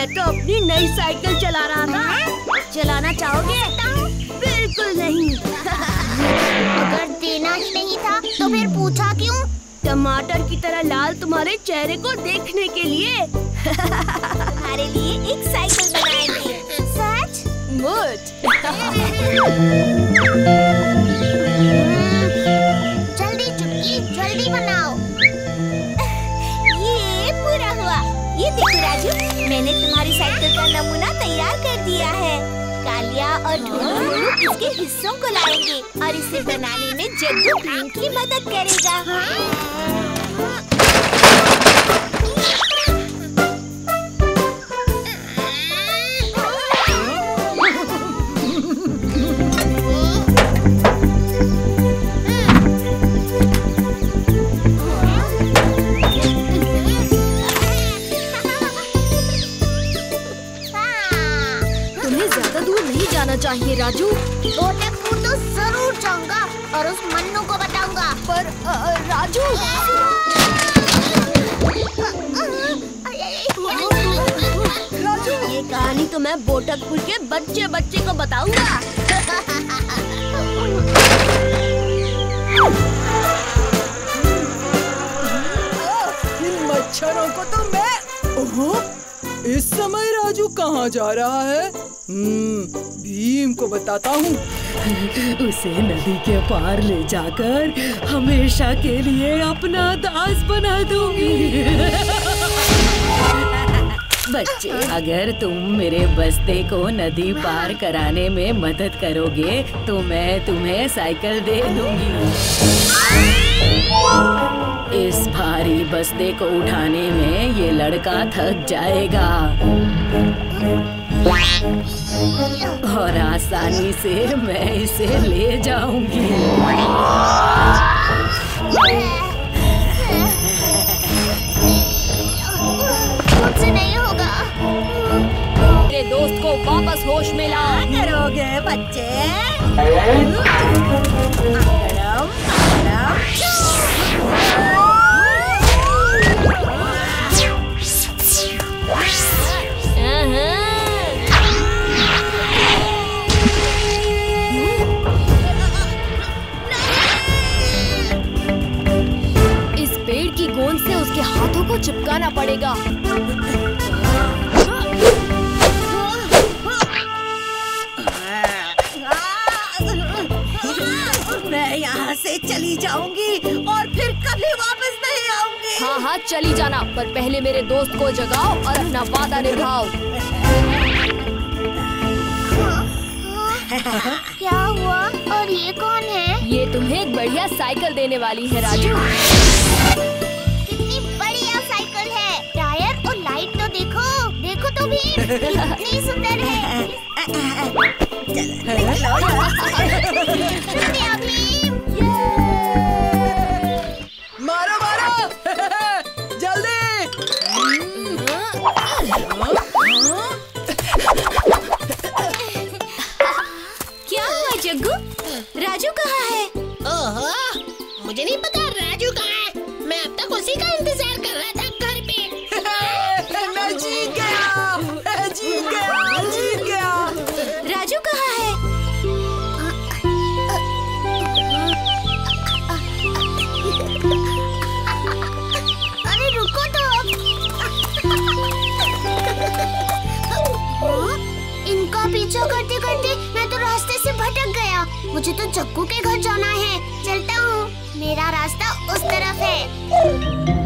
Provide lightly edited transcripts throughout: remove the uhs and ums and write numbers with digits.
मैं तो अपनी नई साइकिल चला रहा था। चलाना चाहोगे? बिल्कुल नहीं। अगर देना ही नहीं था तो फिर पूछा क्यों? टमाटर की तरह लाल तुम्हारे चेहरे को देखने के लिए। तुम्हारे लिए एक साइकिल बनाएंगे। सच? जल्दी चुटकी, जल्दी बनाओ। ये पूरा हुआ। ये देखो राजू, मैंने तुम्हारी साइकिल का नमूना तैयार कर दिया है। कालिया और ढोलू इसके हिस्सों को लाएंगे और इसे बनाने में जग्गू भीम की मदद करेगा। चाहिए राजू। बोटकपुर तो जरूर जाऊंगा और उस मन्नू को बताऊंगा। पर राजू, ये कहानी तो मैं बोटकपुर के बच्चे बच्चे को बताऊंगा। इन मच्छरों को तो मैं। ओहो, इस समय राजू कहाँ जा रहा है? भीम को बताता हूँ। उसे नदी के पार ले जाकर हमेशा के लिए अपना दास बना दूंगी। बच्चे, अगर तुम मेरे बस्ते को नदी पार कराने में मदद करोगे तो मैं तुम्हें साइकिल दे दूंगी। इस भारी बस्ते को उठाने में ये लड़का थक जाएगा और आसानी से मैं इसे ले जाऊंगी। मुझसे नहीं होगा। मेरे दोस्त को वापस होश में ला। क्या करोगे बच्चे? इस पेड़ की गोंद से उसके हाथों को चिपकाना पड़ेगा। मैं यहाँ से चली जाऊंगी और फिर कभी वापस नहीं आऊंगी। हाँ हाँ चली जाना, पर पहले मेरे दोस्त को जगाओ और अपना वादा निभाओ। क्या हुआ? और ये कौन है? ये तुम्हें एक बढ़िया साइकिल देने वाली है राजू। कितनी बढ़िया साइकिल है। टायर और लाइट तो देखो, देखो तो भी कितनी सुंदर है। शुक्रिया भीम। मारो मारो, जल्दी। क्या हुआ जग्गू? राजू कहाँ है? ओहो, मुझे नहीं पता राजू कहाँ है। मैं अब तक उसी का इंतजार कर रहा था घर पे। मैं जीत गया, मैं जीत गया, जीत गया। राजू कहाँ है? अरे रुको तो। इनका पीछा करते करते मैं तो रास्ते से भटक गया। मुझे तो जग्गू के घर जाना है। चलता हूँ, मेरा रास्ता उस तरफ है।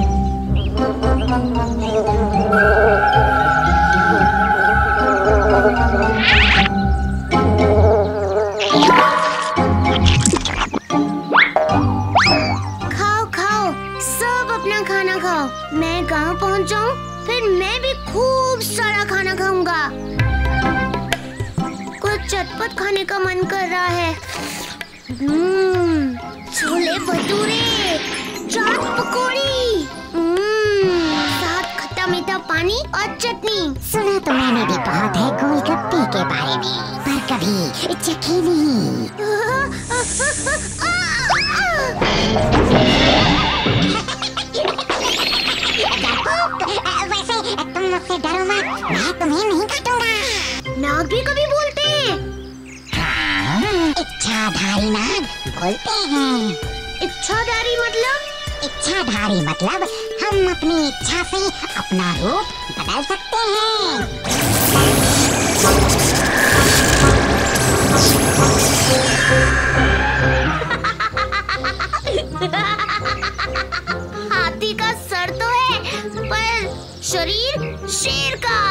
खाओ खाओ, सब अपना खाना खाओ। मैं गांव पहुंच जाऊं, फिर मैं भी खूब सारा खाना खाऊंगा। कुछ चटपट खाने का मन कर रहा है। छोले भटूरे, चाट पकौड़ी, साथ खट्टा मीठा पानी और चटनी। सुना तो मैंने भी बहुत है गोलगप्पे के बारे में, पर कभी चखी नहीं। वैसे तुम मुझसे डरो मत, मैं तुम्हें नहीं काटूंगा। नाग भी कभी बोलते हैं? हाँ, इच्छाधारी नाग बोलते हैं। इच्छाधारी मतलब? इच्छाधारी मतलब हम अपनी इच्छा से अपना रूप बदल सकते हैं। हाथी का सर तो है पर शरीर शेर का।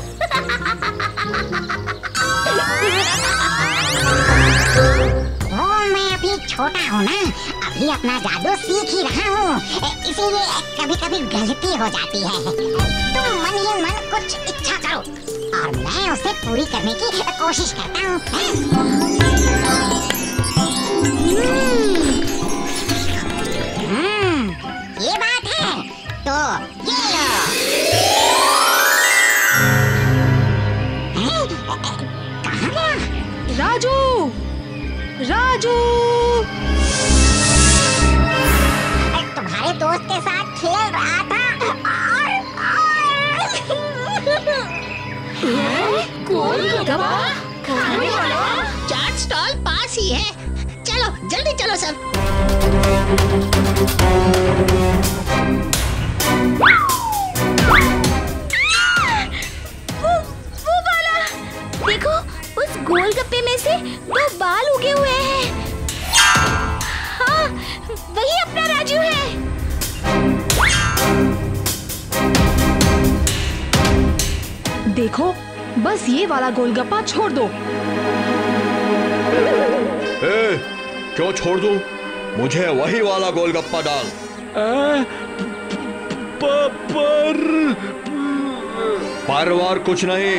वो मैं अभी छोटा हूँ ना, अभी अपना जादू सीख ही रहा हूँ, इसीलिए कभी कभी गलती हो जाती है। तुम मन ही मन कुछ इच्छा करो और मैं उसे पूरी करने की कोशिश करता हूँ। ये बात है तो ये लो। कहाँ गया? राजू, राजू, तुम्हारे दोस्त के साथ खेल रहा था गोलगप्पा खाने वाला चाट स्टॉल पास ही है। चलो जल्दी चलो सब। वो वाला देखो, उस गोलगप्पे में से 2 बाल उगे हुए हैं। हाँ, वही अपना राजू है। देखो, बस ये वाला गोलगप्पा छोड़ दो। क्यों छोड़ दूं? मुझे वही वाला गोलगप्पा डाल। पर वार कुछ नहीं।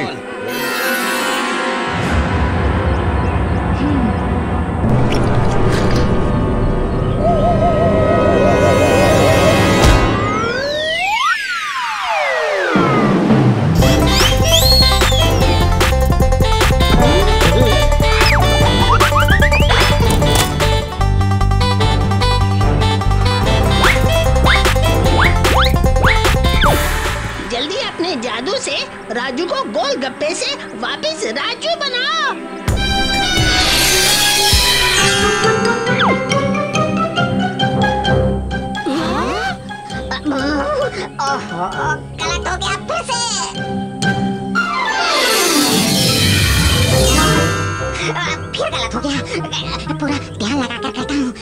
जादू से राजू को गोलगप्पे से वापस राजू बनाओ। ओहो, गलत हो गया फिर से। फिर गलत हो गया, पूरा ध्यान लगा कर करता हूँ।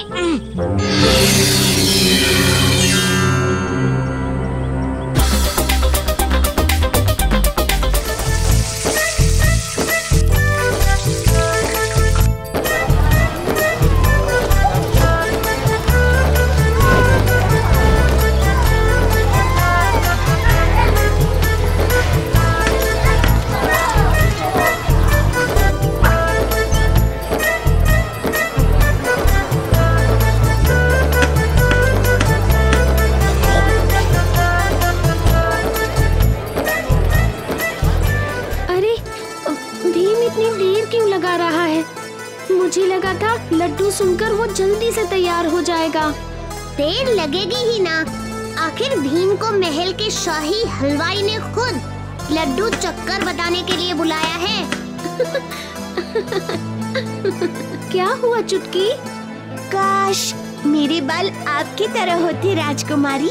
मुझे लगा था लड्डू सुनकर वो जल्दी से तैयार हो जाएगा। देर लगेगी ही ना, आखिर भीम को महल के शाही हलवाई ने खुद लड्डू चक्कर बताने के लिए बुलाया है। क्या हुआ चुटकी? काश मेरे बाल आपकी तरह होते राजकुमारी।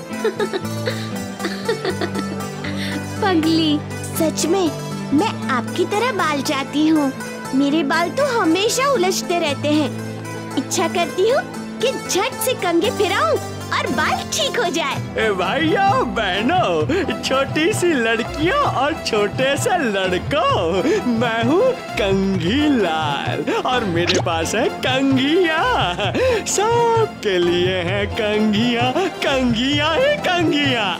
पगली, सच में मैं आपकी तरह बाल चाहती हूँ। मेरे बाल तो हमेशा उलझते रहते हैं। इच्छा करती हूँ कि झट से कंघी फिराऊं और बाल ठीक हो जाए। भाइयों बहनों, छोटी सी लड़कियों और छोटे से लड़कों, मैं हूँ कंघी लाल और मेरे पास है कंघियाँ। सबके लिए है कंघियाँ, कंघियाँ ही कंघियाँ।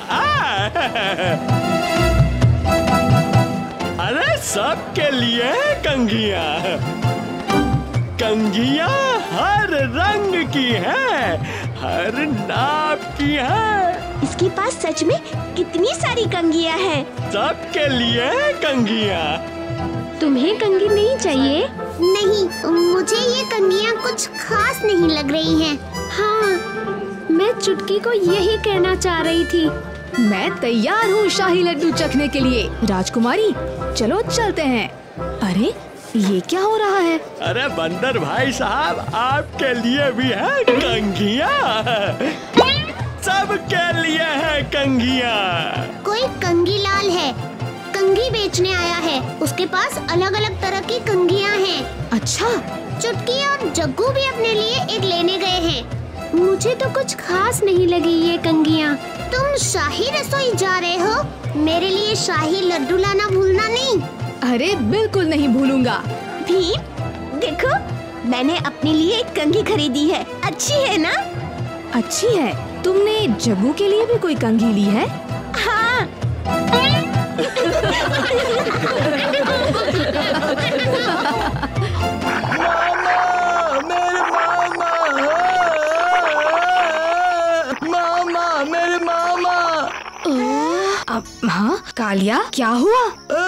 अरे सबके लिए कंघियाँ। कंघियाँ हर रंग की है, हर नाप की है। इसके पास सच में कितनी सारी कंघियाँ हैं। सबके लिए कंघियाँ। तुम्हें कंघी नहीं चाहिए? नहीं, मुझे ये कंघियाँ कुछ खास नहीं लग रही हैं। हाँ, मैं चुटकी को यही कहना चाह रही थी। मैं तैयार हूँ शाही लड्डू चखने के लिए। राजकुमारी चलो चलते हैं। अरे ये क्या हो रहा है? अरे बंदर भाई साहब, आपके लिए भी है कंघियाँ। सबके लिए है कंघियाँ। कोई कंघी लाल है, कंघी बेचने आया है। उसके पास अलग अलग तरह की कंघियाँ हैं। अच्छा, चुटकी और जग्गू भी अपने लिए एक लेने गए हैं। मुझे तो कुछ खास नहीं लगी ये कंघियाँ। तुम शाही रसोई जा रहे हो, मेरे लिए शाही लड्डू लाना भूलना नहीं। अरे बिल्कुल नहीं भूलूंगा। भीम देखो, मैंने अपने लिए एक कंघी खरीदी है। अच्छी है ना? अच्छी है। तुमने जग्गू के लिए भी कोई कंघी ली है? हाँ। हाँ कालिया, क्या हुआ?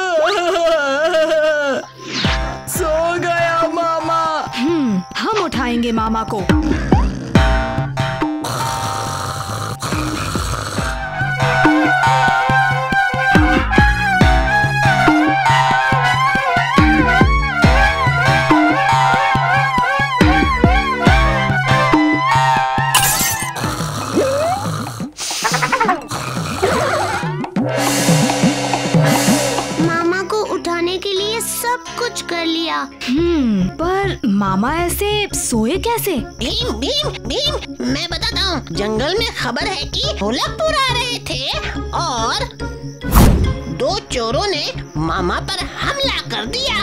सो गया मामा। हम उठाएंगे मामा को। कर लिया। पर मामा ऐसे सोए कैसे? भीम भीम भीम, मैं बताता हूँ। जंगल में खबर है कि होलापुर आ रहे थे और 2 चोरों ने मामा पर हमला कर दिया।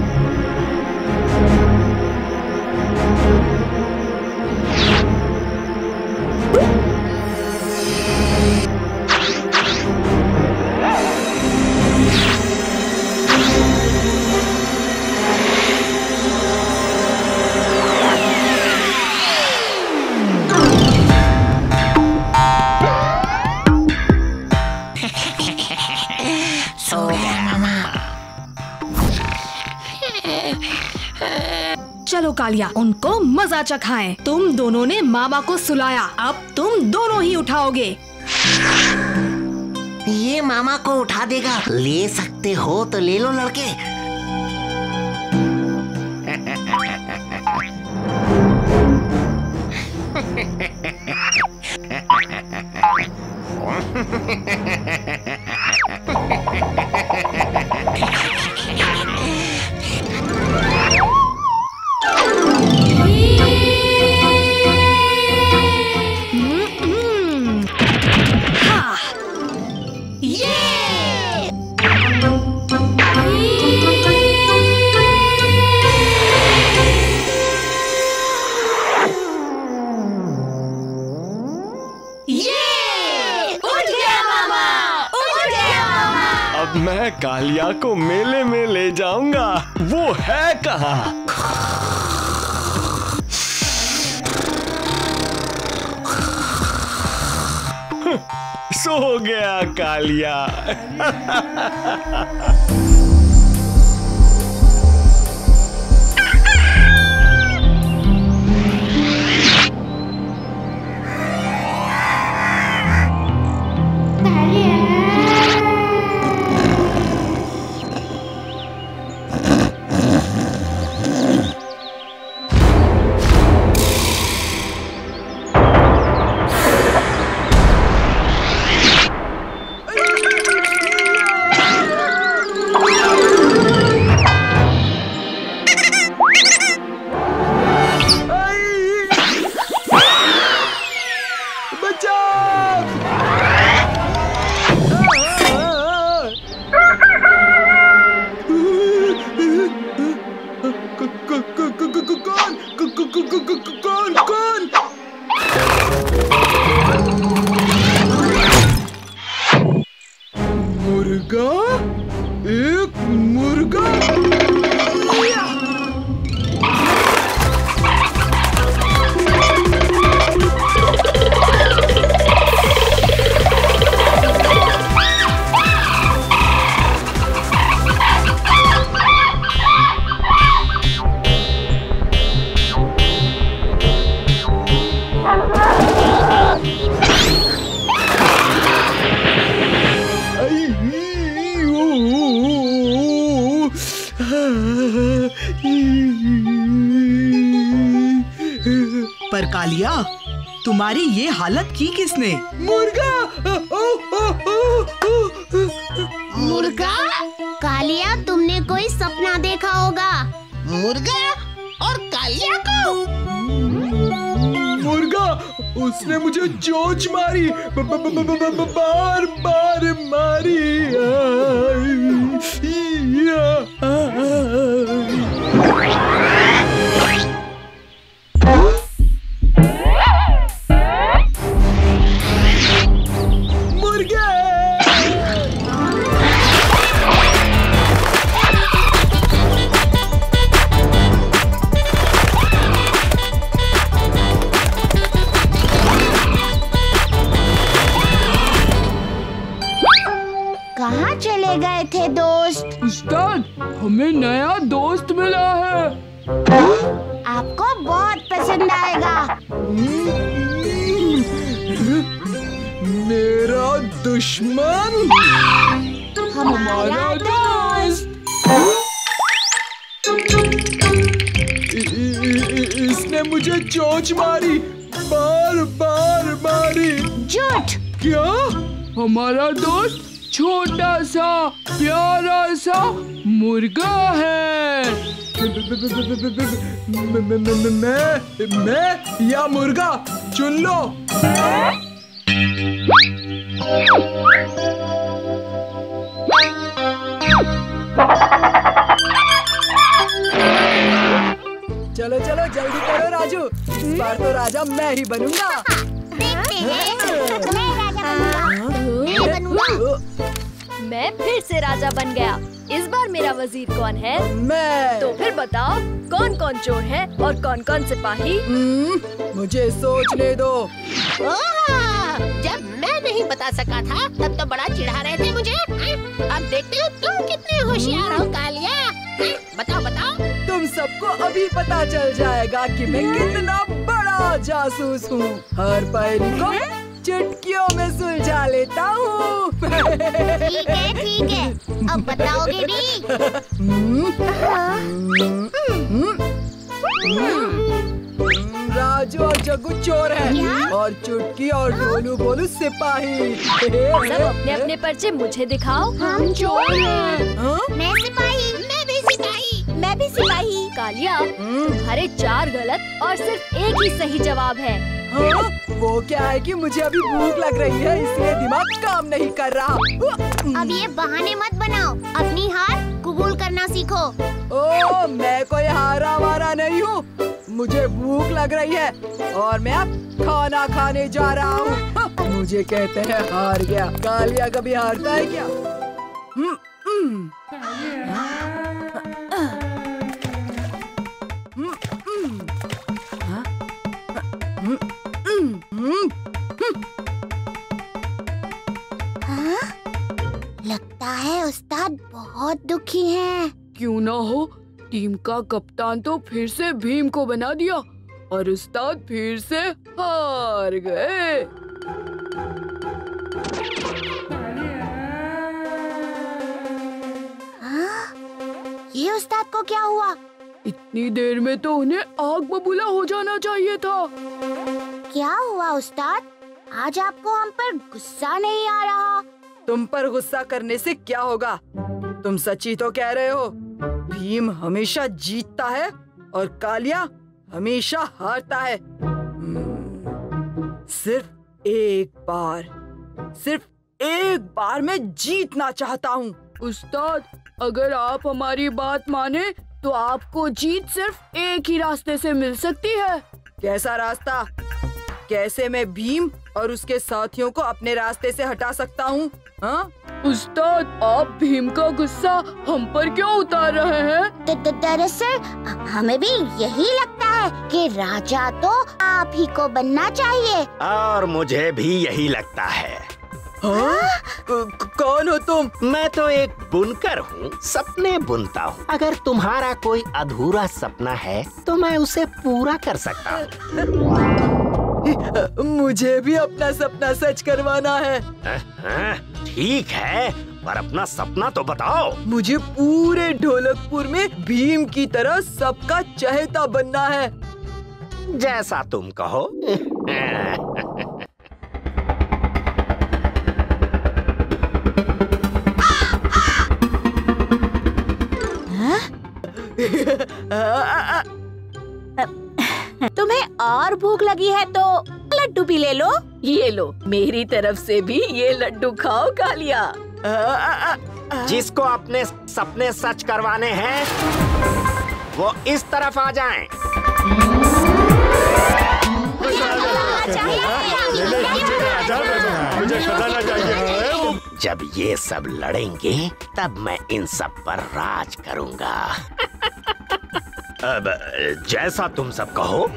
चलो कालिया, उनको मजा चखाएं। तुम दोनों ने मामा को सुलाया, अब तुम दोनों ही उठाओगे। ये मामा को उठा देगा। ले सकते हो तो ले लो लड़के। मैं कालिया को मेले में ले जाऊंगा। वो है कहाँ? सो गया कालिया। मुर्गा, एक मुर्गा। पर कालिया, तुम्हारी ये हालत की किसने? मुर्गा! मुर्गा? कालिया, तुमने कोई सपना देखा होगा। मुर्गा और कालिया को? मुर्गा, उसने मुझे चोंच मारी, बार बार मारी। कहाँ चले गए थे दोस्त? उस्ताद, हमें नया दोस्त मिला है। आपको बहुत पसंद आएगा। मेरा दुश्मन हमारा दोस्त। इसने मुझे चोंच मारी, बार बार मारी। झूठ। क्या? हमारा दोस्त छोटा सा प्यारा सा मुर्गा है। मैं या मुर्गा, चुन लो। चलो चलो जल्दी करो राजू, इस बार तो राजा मैं ही बनूंगा। देखते हैं, मैं राजा बनूंगा। मैं फिर से राजा बन गया। इस बार मेरा वजीर कौन है? मैं। तो फिर बताओ कौन कौन चोर है और कौन कौन सिपाही? मुझे सोचने दो। जब मैं नहीं बता सका था तब तो बड़ा चिढ़ा रहे थे मुझे। अब देखते हो तुम कितने होशियार हो कालिया। बताओ बताओ। तुम सबको अभी पता चल जाएगा कि मैं कितना बड़ा जासूस हूँ। हर पहेली को चुटकियों में सुलझा लेता हूँ। ठीक है, अब बताओगे भी? राजू और जग्गू चोर हैं और चुटकी और ढोलू बोलू सिपाही। सब अपने अपने पर्चे मुझे दिखाओ। हम चोर हैं। मैं सिपाही। मैं भी सिपाही। मैं भी सिपाही। कालिया, तुम्हारे 4 गलत और सिर्फ एक ही सही जवाब है। हाँ? वो क्या है कि मुझे अभी भूख लग रही है, इसलिए दिमाग काम नहीं कर रहा। अब ये बहाने मत बनाओ, अपनी हार कबूल करना सीखो। ओ, मैं कोई हारा वारा नहीं हूँ। मुझे भूख लग रही है और मैं अब खाना खाने जा रहा हूँ। मुझे कहते हैं हार गया। कालिया कभी हारता है क्या? हाँ? लगता है उस्ताद बहुत दुखी हैं। क्यों ना हो, टीम का कप्तान तो फिर से भीम को बना दिया और उस्ताद फिर से हार गए। हाँ? ये उस्ताद को क्या हुआ? इतनी देर में तो उन्हें आग बबूला हो जाना चाहिए था। क्या हुआ उस्ताद? आज आपको हम पर गुस्सा नहीं आ रहा। तुम पर गुस्सा करने से क्या होगा? तुम सच्ची तो कह रहे हो। भीम हमेशा जीतता है और कालिया हमेशा हारता है। सिर्फ एक बार मैं जीतना चाहता हूँ। उस्ताद, अगर आप हमारी बात माने तो आपको जीत सिर्फ एक ही रास्ते से मिल सकती है। कैसा रास्ता? कैसे मैं भीम और उसके साथियों को अपने रास्ते से हटा सकता हूँ? हाँ? उस्ताद, आप भीम का गुस्सा हम पर क्यों उतार रहे हैं? दरअसल हमें भी यही लगता है कि राजा तो आप ही को बनना चाहिए। और मुझे भी यही लगता है। हाँ? कौन हो तुम? मैं तो एक बुनकर हूँ, सपने बुनता हूँ। अगर तुम्हारा कोई अधूरा सपना है तो मैं उसे पूरा कर सकता हूँ। मुझे भी अपना सपना सच करवाना है। ठीक है, पर अपना सपना तो बताओ। मुझे पूरे ढोलकपुर में भीम की तरह सबका चहेता बनना है। जैसा तुम कहो। तुम्हें और भूख लगी है तो लड्डू भी ले लो। ये लो, मेरी तरफ से भी ये लड्डू खाओ कालिया। जिसको अपने सपने सच करवाने हैं वो इस तरफ आ जाएं। जब ये सब लड़ेंगे तब मैं इन सब पर राज करूंगा। अब जैसा तुम सब कहो।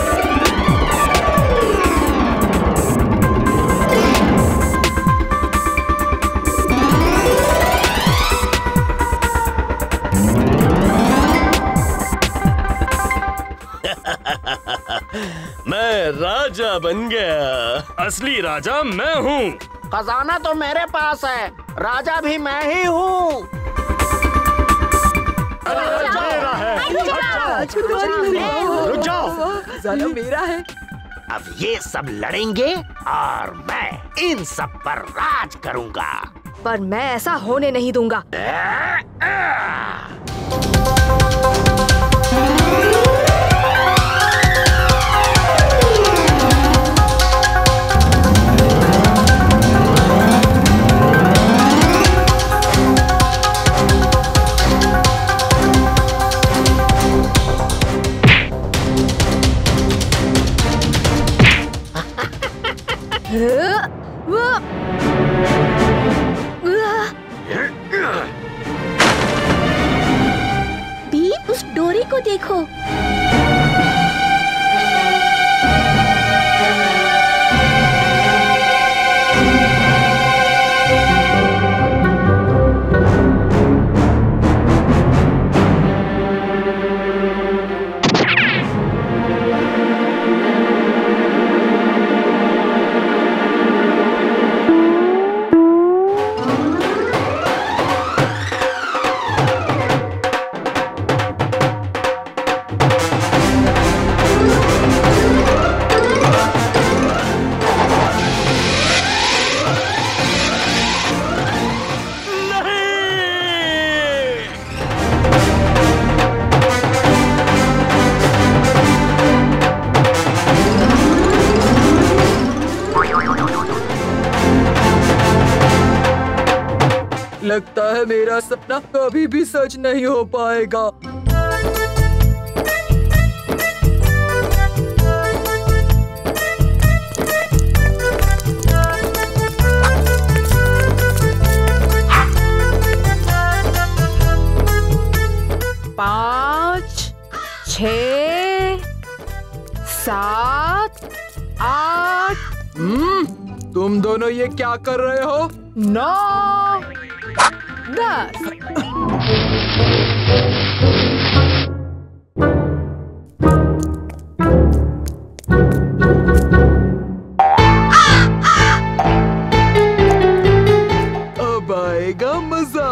मैं राजा बन गया। असली राजा मैं हूँ। खजाना तो मेरे पास है, राजा भी मैं ही हूँ। रुक जाओ, खजाना मेरा है। अब ये सब लड़ेंगे और मैं इन सब पर राज करूंगा। पर मैं ऐसा होने नहीं दूंगा। भीम, उस डोरी को देखो। लगता है मेरा सपना कभी भी सच नहीं हो पाएगा। पाँच, 6, 7, 8। तुम दोनों ये क्या कर रहे हो? 9, 10। अब आएगा मजा।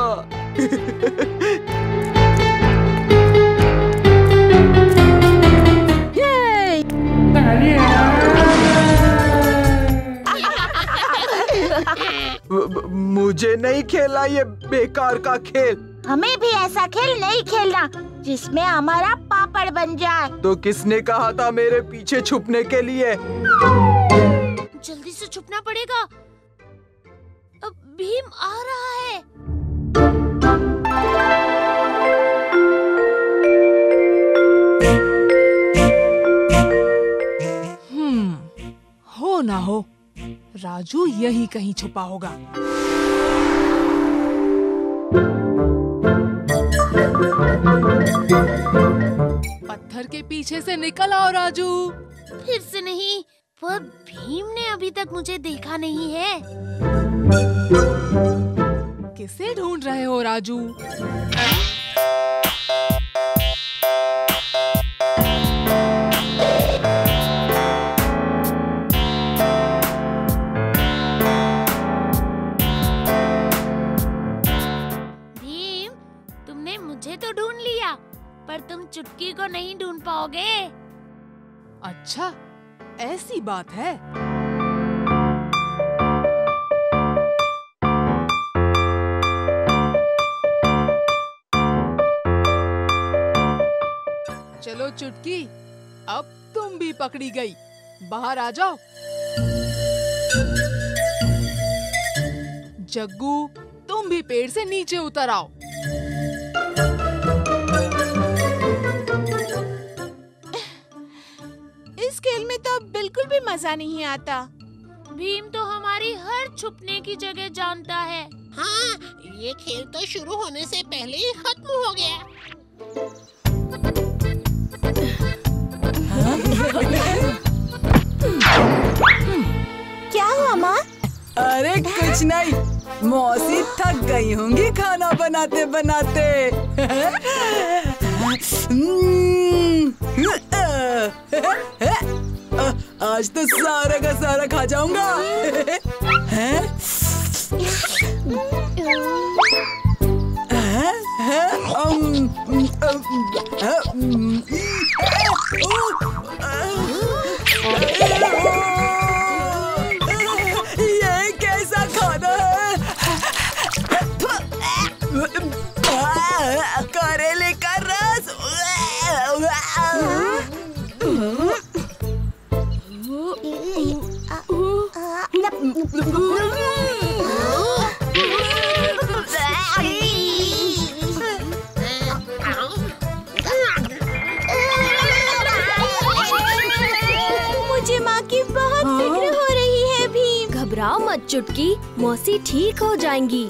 मुझे नहीं खेला ये बेकार का खेल। हमें भी ऐसा खेल नहीं खेलना जिसमें हमारा पापड़ बन जाए। तो किसने कहा था मेरे पीछे छुपने के लिए? जल्दी से छुपना पड़ेगा। अब भीम आ रहा है। हो ना हो, राजू यही कहीं छुपा होगा। पत्थर के पीछे से निकल आओ राजू। फिर से नहीं, पर भीम ने अभी तक मुझे देखा नहीं है। किसे ढूंढ रहे हो राजू? मुझे तो ढूंढ लिया, पर तुम चुटकी को नहीं ढूंढ पाओगे। अच्छा, ऐसी बात है। चलो चुटकी, अब तुम भी पकड़ी गई। बाहर आ जाओ। जग्गू, तुम भी पेड़ से नीचे उतर आओ। इस खेल में तो बिल्कुल भी मजा नहीं आता। भीम तो हमारी हर छुपने की जगह जानता है। हाँ, ये खेल तो शुरू होने से पहले ही खत्म हो गया। क्या हुआ माँ? अरे कुछ नहीं, मौसी थक गई होंगी खाना बनाते बनाते। आज तो सारा का सारा खा जाऊंगा। ये कैसा खाना है? करेले का रस। मुझे माँ की बहुत फिक्र हो रही है भीम। घबराओ मत चुटकी, मौसी ठीक हो जाएंगी।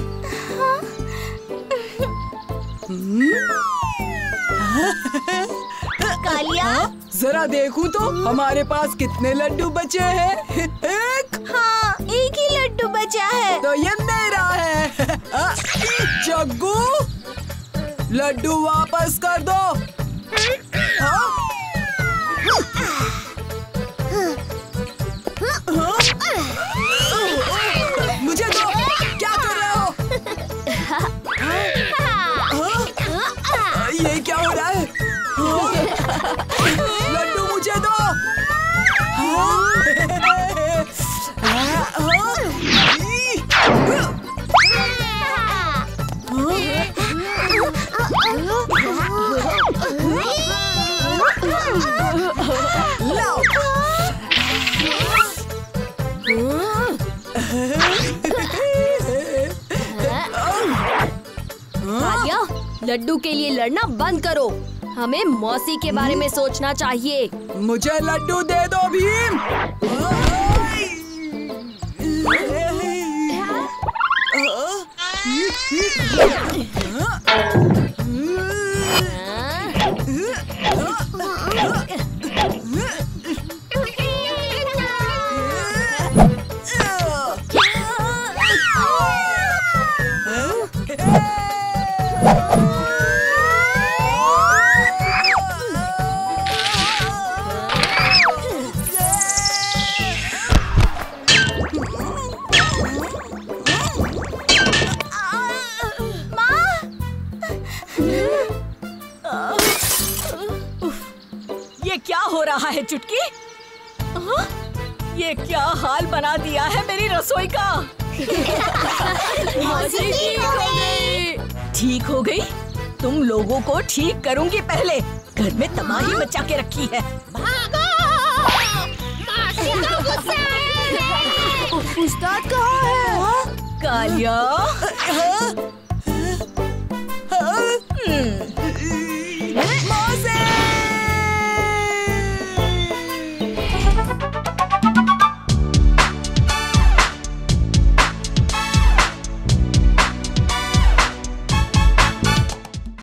कालिया, जरा देखूं तो हमारे पास कितने लड्डू बचे हैं। एक। हाँ, एक ही लड्डू बचा है। तो ये मेरा है। जग्गू, लड्डू वापस कर दो। मुझे दो। क्या कर रहे हो? ये क्या हो रहा है? लड्डू मुझे दो। कालिया, लड्डू के लिए लड़ना बंद करो। हमें मौसी के बारे में सोचना चाहिए। मुझे लड्डू दे दो भीम। है चुटकी? ये क्या हाल बना दिया है मेरी रसोई का। मौसी ठीक हो गई। ठीक हो गई? तुम लोगों को ठीक करूंगी पहले। घर में तबाही मचा के रखी है। भागो! मौसी को गुस्सा है। उस्ताद कहाँ है? कालिया